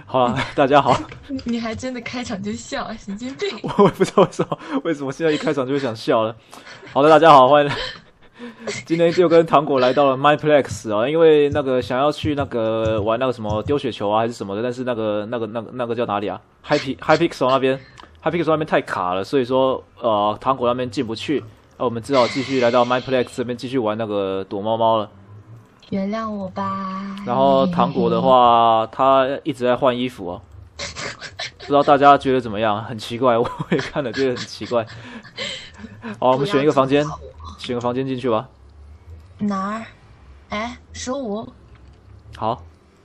好了，大家好。 你还真的开场就笑啊，神经病！ 我也不知道为什么现在一开场就会想笑了。好的，大家好，欢迎。今天就跟糖果来到了 Mineplex 啊，因为那个想要去那个玩那个什么丢雪球啊还是什么的，但是那个叫哪里啊？Hypixel 那边，Hypixel 那边太卡了，所以说糖果那边进不去，那我们只好继续来到 Mineplex 这边继续玩那个躲猫猫了。 原谅我吧。 然后糖果的话，他一直在换衣服哦，不知道大家觉得怎么样？很奇怪，我也看了觉得很奇怪。好，我们选一个房间，选个房间进去吧。 哪儿？哎，15。 好，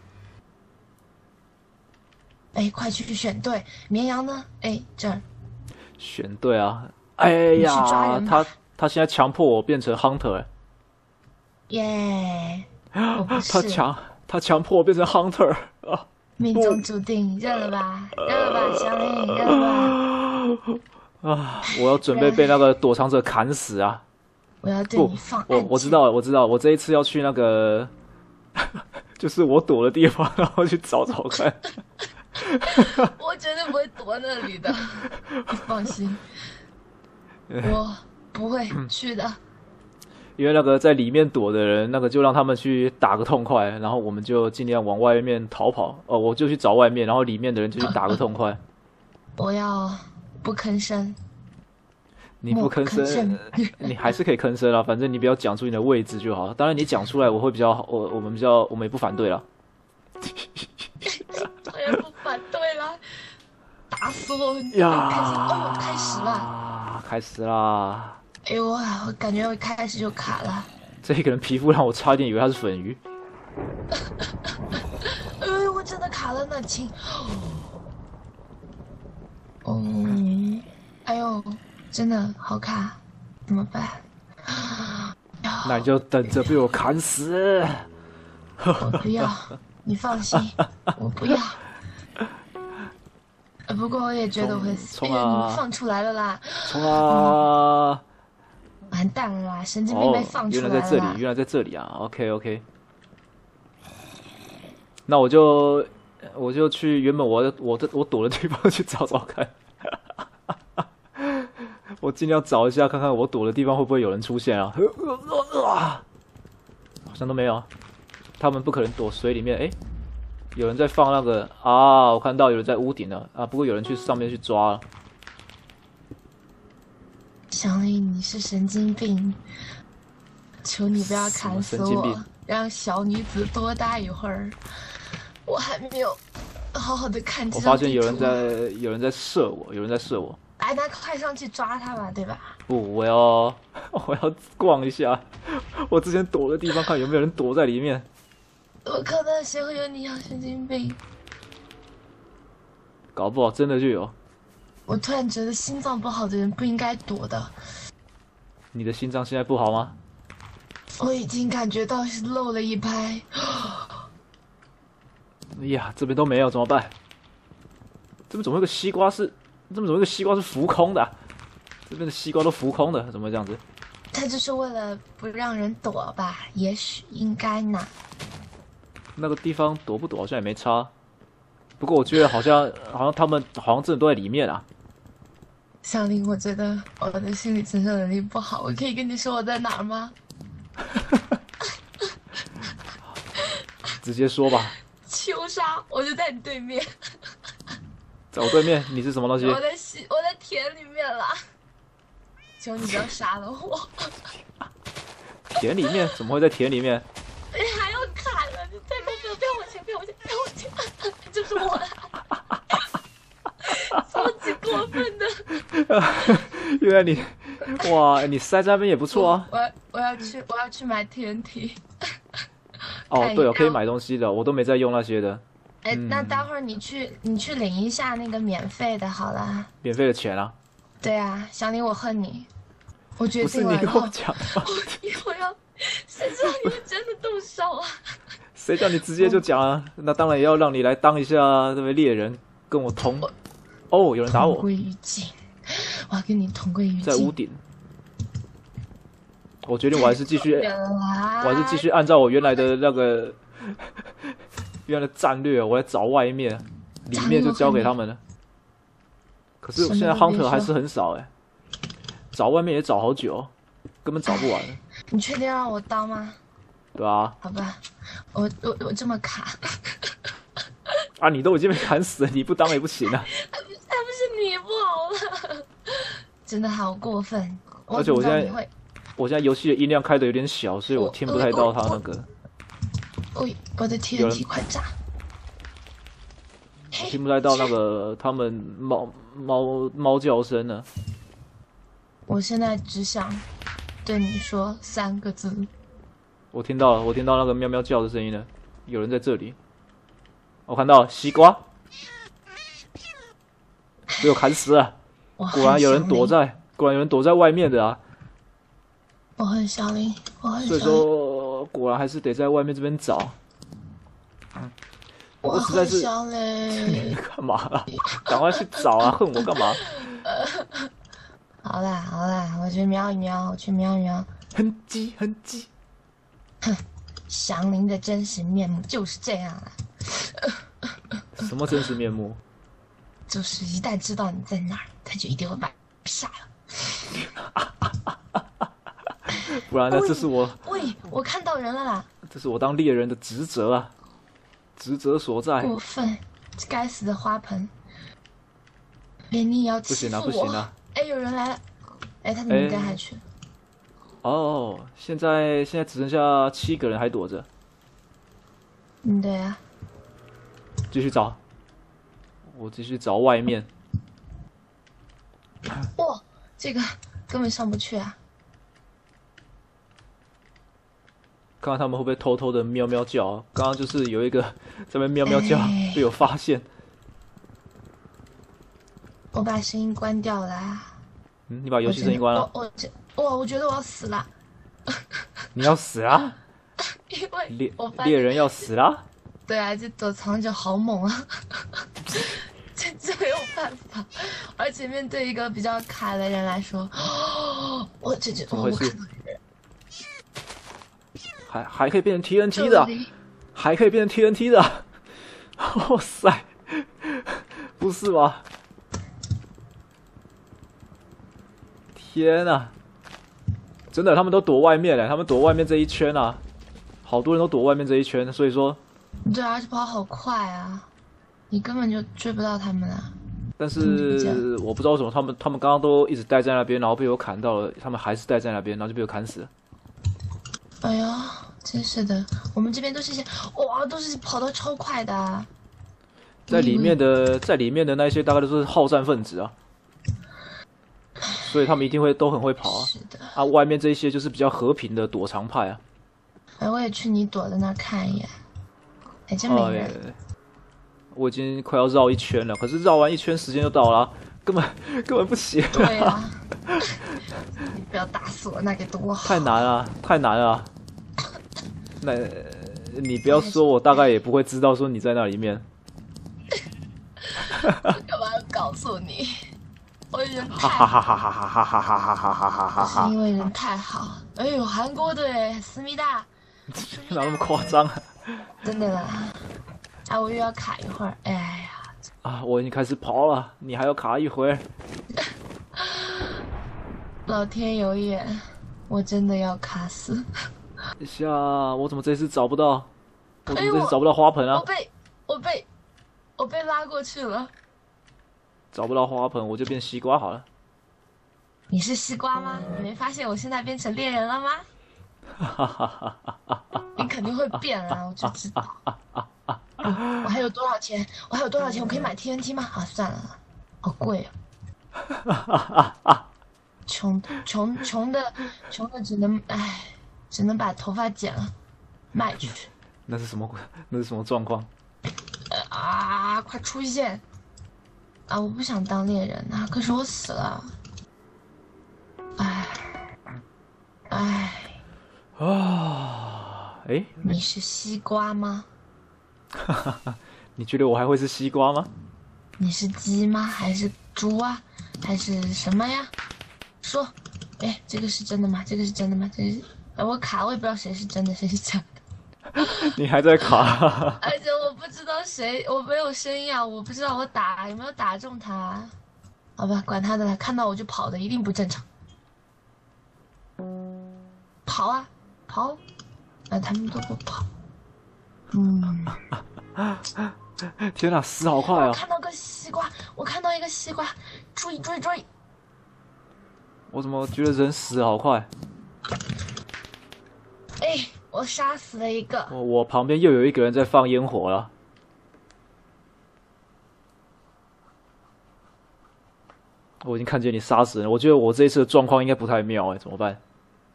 哎，快去选对。绵羊呢？哎，这儿。 选对啊！哎你去抓呀， 人吧他现在强迫我变成 hunter， 耶！我不是。 他强迫我变成 hunter 啊！ 命中注定，认了吧，认了吧，小林，认了吧。 啊！我要准备被那个躲藏者砍死啊！ 我要对不你放， 我知道了，我知道，我这一次要去那个，就是我躲的地方，然后去找找看。 我绝对不会躲那里的，你放心，我不会去的。 因为那个在里面躲的人，那个就让他们去打个痛快，然后我们就尽量往外面逃跑。我就去找外面，然后里面的人就去打个痛快。 我要不吭声。 你不吭声，你还是可以吭声啊，反正你不要讲出你的位置就好。当然你讲出来，我会比较好，我们也不反对啦。 我也不反对啦，打死我！ 呀， 开始了， 开始啦！ 哎呦，我感觉我一开始就卡了。 这个人皮肤让我差点以为他是粉鱼。 我真的卡了呢，亲。哎呦，真的好卡，怎么办？ 那你就等着被我砍死。 我不要，你放心，我不要。不过我也觉得我会死， 冲啊！ 你放出来了啦！ 冲啊！ 完蛋了啦，神经病被放出来了啦！ 原来在这里啊 ！OK， 那我就去原本我躲的地方去找找看。我尽量找一下，看看我躲的地方会不会有人出现啊？好像都没有，他们不可能躲水里面。哎，有人在放那个啊！我看到有人在屋顶了啊！不过有人去上面去抓了。 小丽，你是神经病，求你不要砍死我，让小女子多待一会儿。我还没有好好的看这张地图。 我发现有人在射我， 哎，那快上去抓他吧，对吧？ 不，我要逛一下，我之前躲的地方，看有没有人躲在里面。 我可能谁会有你样神经病？ 搞不好真的就有。 我突然觉得心脏不好的人不应该躲的。 你的心脏现在不好吗？ 我已经感觉到是漏了一拍。 哎呀，这边都没有，怎么办？这边怎么有个西瓜是？怎么有个西瓜是浮空的这边的西瓜都浮空的，怎么会这样子？ 他就是为了不让人躲吧？也许应该呢。 那个地方躲不躲好像也没差。不过我觉得好像他们好像真的都在里面啊。 小林，我觉得我的心理承受能力不好，我可以跟你说我在哪儿吗？ 直接说吧。 秋沙，我就在你对面。 在我对面，你是什么东西？ 我在田里面啦。求你不要杀了我。 田里面？怎么会在田里面？ 你还要砍了？你再不要往前，就是我啦。超级过分的。 原来你，哇，你塞在那边也不错啊。 我要去买TNT。 哦，对哦，可以买东西的，我都没在用那些的。 哎，那待会儿你去领一下那个免费的好了。 免费的钱啊？ 对啊，小林，我恨你。我决定了。 不是你跟我讲吗？ 以后要，谁知道你是真的动手啊？ 谁叫你直接就讲啊？那当然也要让你来当一下这位猎人，跟我同。哦，有人打我。 同归于尽，我要跟你同归于尽。 在屋顶。我决定，我还是继续按照我原来的那个原来的战略，我来找外面。 里面就交给他们了。可是现在 Hunter 还是很少哎，找外面也找好久，根本找不完。 你确定让我当吗？ 对啊。 好吧，我这么卡。 啊，你都已经被砍死了，你不当也不行啊。 还不是你不好了，真的好过分。 而且我现在游戏的音量开的有点小，所以我听不太到他那个。 我的 TNT 快炸！ 我听不太到那个他们猫叫声呢。 我现在只想对你说3个字。 我听到了，我听到那个喵喵叫的声音了，有人在这里。我看到西瓜，被我砍死了。果然有人躲在外面的啊。 我很小林， 所以说果然还是得在外面这边找。我实在是你干嘛啦？赶快去找啊！恨我干嘛？ 好啦，我去瞄一瞄， 很急。 哼，祥林的真实面目就是这样啊！ 什么真实面目？ 就是一旦知道你在哪儿，他就一定会把你杀了。 不然呢？这是我看到人了啦！ 这是我当猎人的职责啊，职责所在。 过分，该死的花盆！连你也要欺负我？ 不行啊！ 哎，有人来了！哎，他怎么应该还去了？ 哦，现在只剩下7个人还躲着。 对啊。 继续找，我继续找外面。 哇，这个根本上不去啊！ 看看他们会不会偷偷的喵喵叫啊？刚刚就是有一个在那边喵喵叫，被我发现。 我把声音关掉了。 你把游戏声音关了？ 我觉得我要死了。 你要死啦？ 因为猎人要死啦？ 对啊，这躲藏就好猛啊！这没有办法，而且面对一个比较卡的人来说， 怎么回事？还可以变成 TNT 的，还可以变成 TNT 的，哇塞，不是吧？天啊，真的，他们都躲外面了，他们躲外面这一圈啊，好多人都躲外面这一圈，所以说， 对啊，而且跑好快啊，你根本就追不到他们啊。 但是我不知道为什么他们刚刚都一直待在那边，然后被我砍到了，他们还是待在那边，然后就被我砍死了。 哎呀，真是的，我们这边都是都是跑得超快的啊。 在里面的那些大概都是好战分子啊，所以他们一定都很会跑啊。 是的。 啊，外面这些就是比较和平的躲藏派啊。 哎，我也去你躲的那儿看一眼。哎，真没人。 我已经快要绕一圈了，可是绕完一圈时间就到了，根本不行。 对啊。你不要打死我，那该多好。 太难了。那你不要说，我大概也不会知道说你在那里面。 干嘛要告诉你？我人太好，是因为人太好。哎呦，韩国队，思密达， 哪那么夸张啊？ 真的啦。啊，我又要卡一会儿。哎呀。 啊，我已经开始跑了，你还要卡一会儿。 老天有眼，我真的要卡死。 等一下，我怎么这次找不到？我怎么这次找不到花盆啊？ 我被拉过去了。 找不到花盆，我就变西瓜好了。 你是西瓜吗？你没发现我现在变成猎人了吗？你肯定会变啊，我就知道。我还有多少钱？我可以买 TNT 吗？啊，算了，好贵啊。穷的只能把头发剪了，卖出去。 那是什么状况？ 快出现！啊，我不想当猎人啊，可是我死了。你是西瓜吗？ 你觉得我还会是西瓜吗？ 你是鸡吗？还是猪啊？还是什么呀？说，这个是真的吗？这个是，我卡，我也不知道谁是真的，谁是假的。 你还在卡？ 而且我不不知道谁，我没有声音啊，我不知道我有没有打中他。好吧，管他的了，看到我就跑的，一定不正常。跑啊，跑！啊，他们都不跑。 天哪，死好快啊！ 我看到个西瓜，我看到一个西瓜，追！ 我怎么觉得人死好快？ 哎，我杀死了一个。 我旁边又有一个人在放烟火了。我已经看见你杀死人，我觉得我这一次的状况应该不太妙怎么办？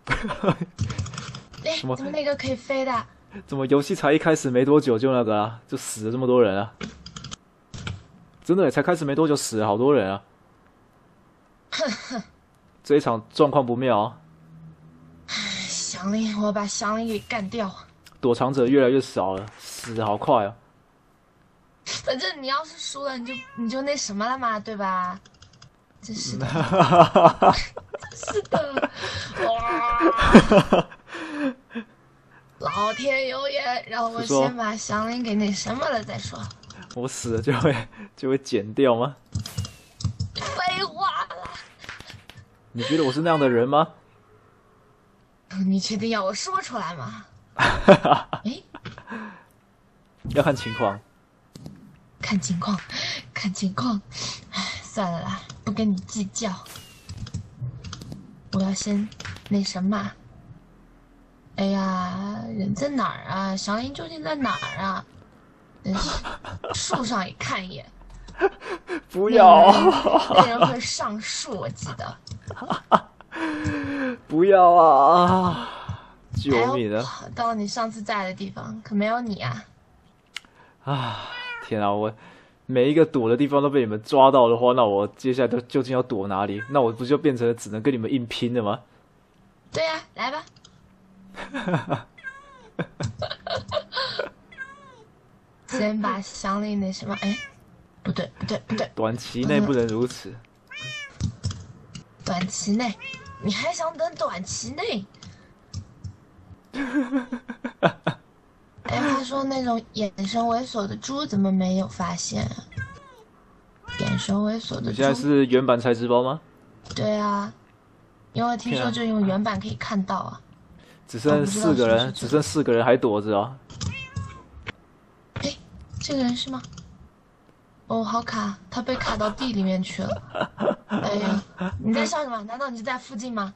哎，怎么那个可以飞的？ 怎么游戏才一开始没多久就那个啊，就死了这么多人啊？真的才开始没多久死了好多人啊！这一场状况不妙啊！ 祥林，我把祥林给干掉。 躲藏者越来越少了，死得好快啊！ 反正你要是输了，你就那什么了嘛，对吧？真是的，是的，哇！老天有眼，让我先把祥林给那什么了再说。 我死了就会剪掉吗？ 废话了。 你觉得我是那样的人吗？ 你确定要我说出来吗？哎， 要看情况。 看情况，看情况。哎，算了啦，不跟你计较。我要先那什么。哎呀，人在哪儿啊？祥林究竟在哪儿啊？真是，树上也看一眼。 不要！ 那人会上树，我记得。 不要啊！救命啊！ 到你上次在的地方，可没有你啊！ 啊，天啊！我每一个躲的地方都被你们抓到的话，那我接下来究竟要躲哪里？那我不就变成了只能跟你们硬拼了吗？ 对呀，来吧。先把祥林那什么，哎，不对， 短期内不能如此。 短期内，你还想等短期内？哎，话说那种眼神猥琐的猪怎么没有发现啊？眼神猥琐的猪。 你现在是原版才直播吗？ 对啊，因为听说就用原版可以看到啊。 只剩4个人，只剩4个人还躲着啊！ 哎，这个人是吗？哦，好卡，他被卡到地里面去了。哎呀，你在笑什么？难道你是在附近吗？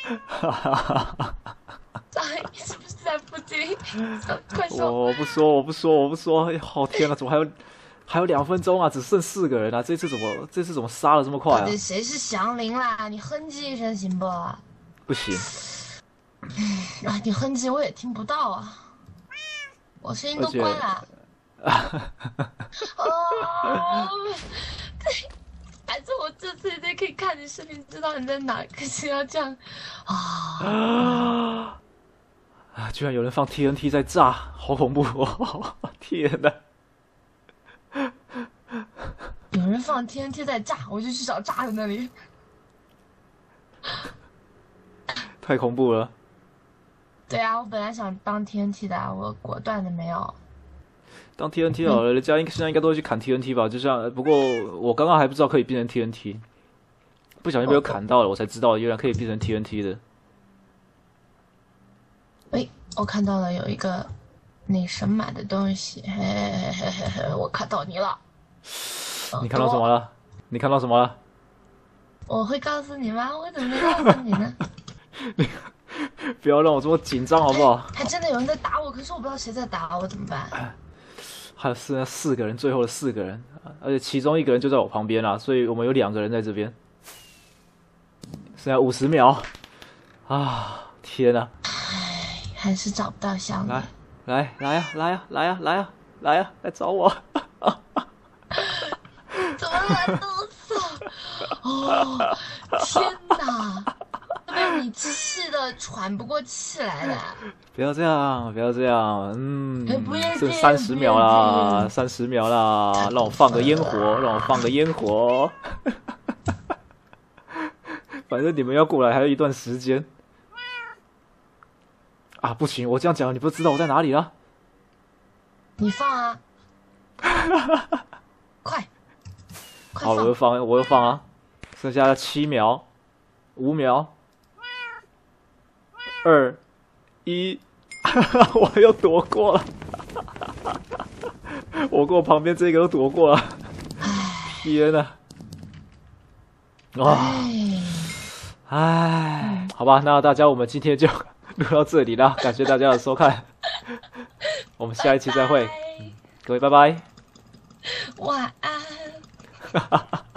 你是不是在附近？快说！ 我不说！好天啊，怎么还有2分钟啊？只剩4个人啊！这次怎么杀的这么快啊？ 谁是祥林啦？你哼唧一声行不？ 不行。 啊，你哼唧我也听不到啊，我声音都关了。哦，对，反正我这次一定可以看你视频，知道你在哪。可是要这样啊！居然有人放 TNT 在炸，好恐怖哦！天哪！ 有人放 TNT 在炸，我就去找炸的那里。 太恐怖了。 对啊，我本来想当 TNT 的，我果断的没有。 当 TNT 好了，人家现在应该都会去砍 TNT 吧？就像不过我刚刚还不知道可以变成 TNT， 不小心被我砍到了，我才知道原来可以变成 TNT 的。 哎，我看到了有一个那什么的东西，我看到你了。 你看到什么了？你看到什么了？ 我会告诉你吗？我怎么没告诉你呢？ 不要让我这么紧张好不好？ 还真的有人在打我，可是我不知道谁在打我，怎么办？ 还有剩下4个人，最后的4个人，而且其中1个人就在我旁边啦，所以我们有2个人在这边。剩下50秒啊！天哪！ 唉，还是找不到香的。 来呀，来找我！ 怎么了，都死？哦，天哪！被你气的喘不过气来了。 不要这样，剩 30 30秒啦，30秒啦，让我放个烟火，反正你们要过来还有一段时间。啊，不行，我这样讲你不知道我在哪里了。 你放啊！ 快好，我又放啊，剩下7秒、5秒、2、1，我又躲过了，我跟我旁边这个都躲过了，天哪！哇，唉，好吧，那大家我们今天就录到这里了，感谢大家的收看，我们下一期再会，各位拜拜， 晚安。